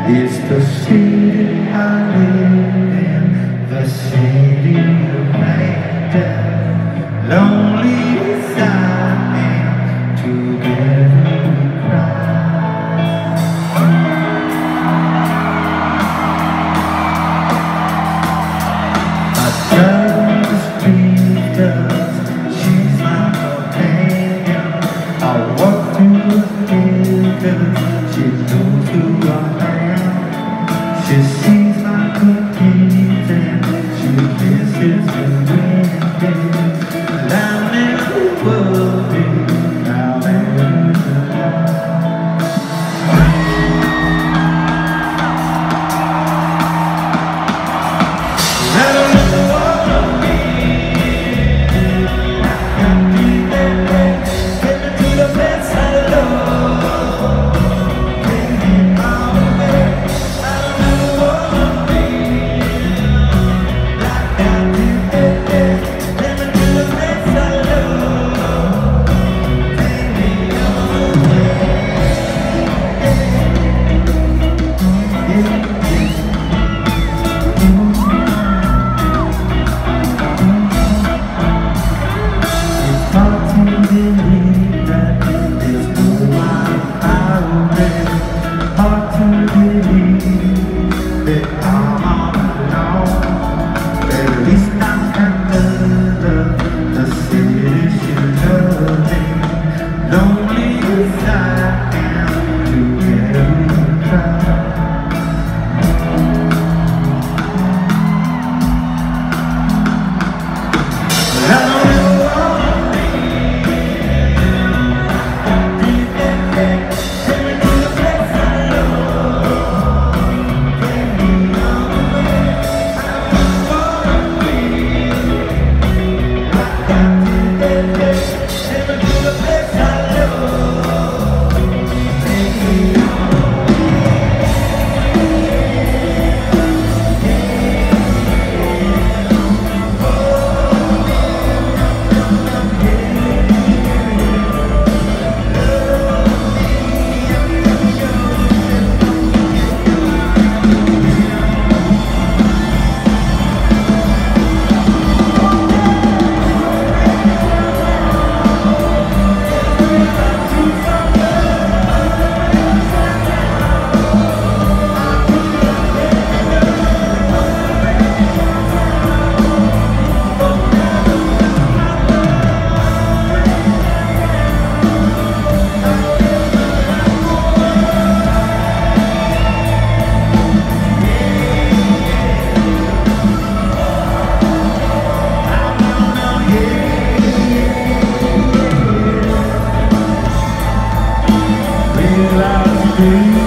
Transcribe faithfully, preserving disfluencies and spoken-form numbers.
It's the city I live in, the city of laughter. Lonely as I am, together we cry. I drive the street, 'cause she's my companion. I walk through the field, 'cause she knows who I am. She sees my cookies and she kisses the wind. And I never worry about anything. I don't know what I mean. I can't be there. Take me to the bedside of love. Take me all the way. Last